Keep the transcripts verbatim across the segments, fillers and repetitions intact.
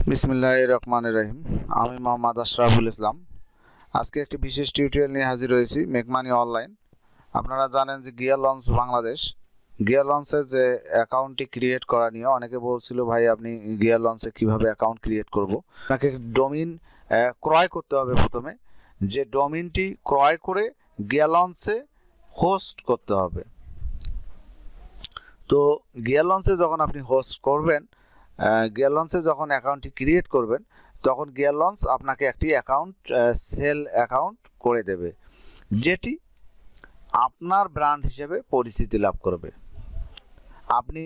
বিসমিল্লাহির রহমানির রহিম। আমি মোহাম্মদ আশরাফুল ইসলাম। আজকে একটি বিশেষ টিউটোরিয়াল নিয়ে হাজির হয়েছি, মেক মানি অনলাইন। আপনারা জানেন যে গিয়ার লঞ্চ বাংলাদেশ, গিয়ার লঞ্চের যে অ্যাকাউন্টটি ক্রিয়েট করা নিয়ে অনেকে বলছিল, ভাই আপনি গিয়ার লঞ্চে কিভাবে অ্যাকাউন্ট ক্রিয়েট করব। আপনাকে ডোমিন ক্রয় করতে হবে। প্রথমে যে ডোমিনটি ক্রয় করে গিয়ার লঞ্চে হোস্ট করতে হবে। তো গিয়ার লঞ্চে যখন আপনি হোস্ট করবেন, গিয়ার লঞ্চে যখন অ্যাকাউন্টটি ক্রিয়েট করবেন, তখন গিয়ার লঞ্চ আপনাকে একটি অ্যাকাউন্ট সেল অ্যাকাউন্ট করে দেবে, যেটি আপনার ব্র্যান্ড হিসেবে পরিচিতি লাভ করবে। আপনি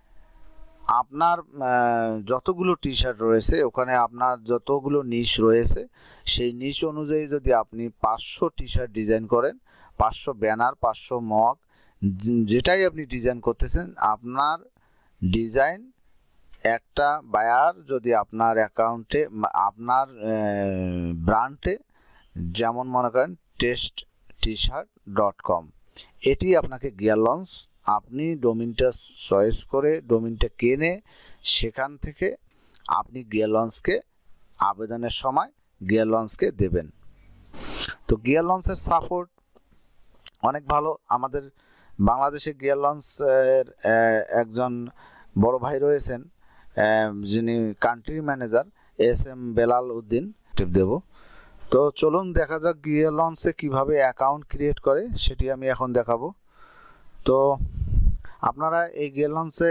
আপনার যতগুলো টি শার্ট রয়েছে, ওখানে আপনার যতগুলো নিশ রয়েছে, সেই নিশ অনুযায়ী যদি আপনি পাঁচশো টি শার্ট ডিজাইন করেন, পাঁচশো ব্যানার, পাঁচশো মগ, যেটাই আপনি ডিজাইন করতেছেন, আপনার ডিজাইন একটা বায়ার যদি আপনার অ্যাকাউন্টে, আপনার ব্র্যান্ডে, যেমন মনে করেন test T shirt dot com, এটি আপনাকে গিয়ার লঞ্চ, আপনি ডোমিনটা চয়েস করে ডোমিনটা কিনে সেখান থেকে আপনি গিয়ার লঞ্চকে আবেদনের সময় গিয়ার লঞ্চকে দেবেন। তো গিয়ার লঞ্চের সাপোর্ট অনেক ভালো। আমাদের বাংলাদেশে গিয়ার লঞ্চের একজন বড় ভাই রয়েছেন, যিনি country manager, S M Belal Uddin. Tip দেব। তো চলুন দেখা যাক গিয়ার লঞ্চে কিভাবে অ্যাকাউন্ট ক্রিয়েট করে, সেটি আমি এখন দেখাবো। তো আপনারা এই গিয়ার লঞ্চে,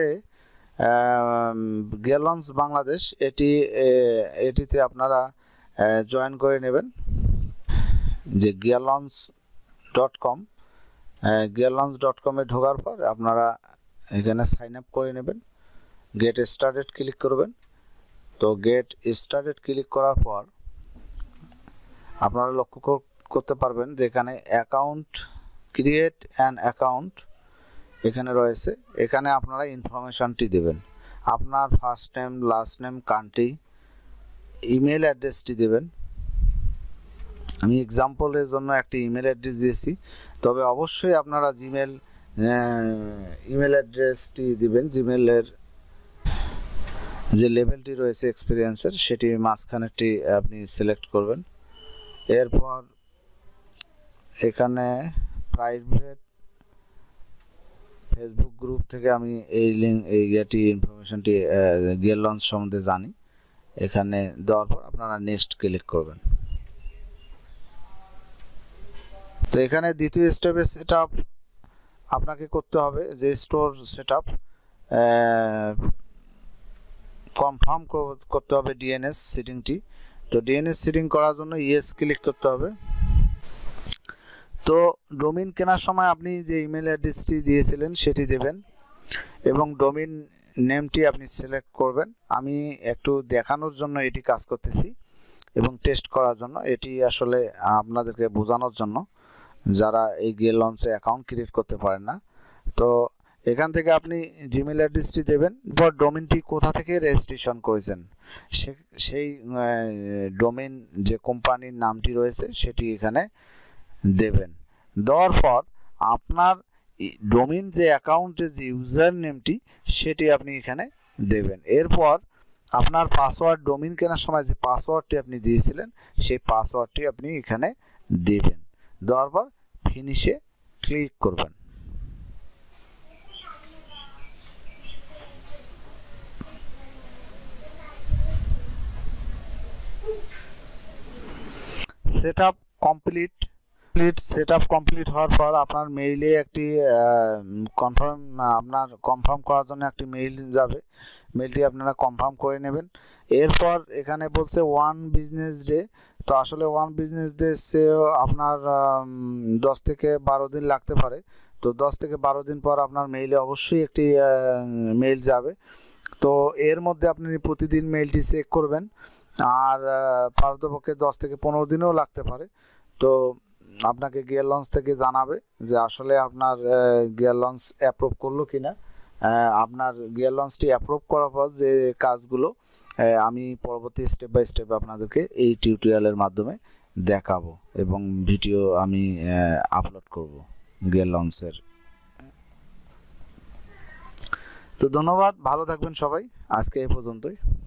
গিয়ার লঞ্চ বাংলাদেশ, এটি এটিতে আপনারা জয়েন করে নেবেন। যে gear launch dot com, gear launch dot কমে ঢোকার পর আপনারা এখানে সাইন আপ করে নেবেন। গেট স্টার্টেড ক্লিক করবেন। তো গেট স্টার্টেড ক্লিক করার পর আপনারা লক্ষ্য করতে পারবেন যে এখানে অ্যাকাউন্ট, ক্রিয়েট অ্যান অ্যাকাউন্ট এখানে রয়েছে। এখানে আপনারা ইনফরমেশনটি দেবেন, আপনার first name, last name, country, email অ্যাড্রেসটি দেবেন। আমি এক্সাম্পলের জন্য একটি ইমেল অ্যাড্রেস দিয়েছি, তবে অবশ্যই আপনারা জিমেল ইমেল অ্যাড্রেসটি দিবেন। জিমেলের যে লেভেলটি রয়েছে এক্সপিরিয়েন্সের, সেটি মাঝখানেরটি আপনি সিলেক্ট করবেন। এরপর এখানে প্রাইভেট ফেসবুক গ্রুপ থেকে আমি এই লিঙ্ক, এই ইয়েটি ইনফরমেশনটি গিয়ার লঞ্চ সম্বন্ধে জানি। এখানে দেওয়ার পর আপনারা নেক্সট ক্লিক করবেন। তো এখানে দ্বিতীয় স্টেপে সেট আপ আপনাকে করতে হবে, যে স্টোর সেট আপ কনফার্ম করতে হবে ডিএনএস সেটিংটি। তো ডিএনএস সেটিং করার জন্য ইয়েস ক্লিক করতে হবে। তো ডোমিন কেনার সময় আপনি যে ইমেল অ্যাড্রেসটি দিয়েছিলেন সেটি দেবেন এবং ডোমিন নেমটি আপনি সিলেক্ট করবেন। আমি একটু দেখানোর জন্য এটি কাজ করতেছি এবং টেস্ট করার জন্য, এটি আসলে আপনাদেরকে বোঝানোর জন্য যারা এই গিয়ার লঞ্চে অ্যাকাউন্ট ক্রিয়েট করতে পারেন না। তো এখান থেকে আপনি জিমেল অ্যাড্রেসটি দেবেন। পর ডোমিনটি কোথা থেকে রেজিস্ট্রেশন করেছেন সেই ডোমিন যে কোম্পানির নামটি রয়েছে সেটি এখানে দেবেন। দেওয়ার পর আপনার ডোমিন যে অ্যাকাউন্টের যে ইউজার নেমটি সেটি আপনি এখানে দেবেন। এরপর আপনার পাসওয়ার্ড, ডোমিন কেনার সময় যে পাসওয়ার্ডটি আপনি দিয়েছিলেন সেই পাসওয়ার্ডটি আপনি এখানে দেবেন। দেওয়ার পর ফিনিশে ক্লিক করবেন। Set up complete. Set up complete হওয়ার পর আপনার মেইলে একটি কনফার্ম, আপনার কনফার্ম করার জন্য একটি মেইল যাবে। মেইলটি আপনারা কনফার্ম করে নেবেন। এরপর এখানে বলছে ওয়ান বিজনেস ডে। তো আসলে ওয়ান বিজনেস ডে সে আপনার দশ থেকে বারো দিন লাগতে পারে। তো দশ থেকে বারো দিন পর আপনার মেইলে অবশ্যই একটি মেইল যাবে। তো এর মধ্যে আপনি প্রতিদিন মেইলটি চেক করবেন, আর পারতপক্ষে দশ থেকে পনেরো দিনও লাগতে পারে। তো আপনাকে গিয়ার লঞ্চ থেকে জানাবে যে আসলে আপনার গিয়ার লঞ্চ অ্যাপ্রুভ করলো কিনা। আপনার গিয়ার লঞ্চটি অ্যাপ্রুভ করার পর যে কাজগুলো আমি পরবর্তী স্টেপ বাই স্টেপ আপনাদেরকে এই টিউটোরিয়ালের মাধ্যমে দেখাবো এবং ভিডিও আমি আপলোড করব গিয়ার লঞ্চের। তো ধন্যবাদ, ভালো থাকবেন সবাই। আজকে এই পর্যন্তই।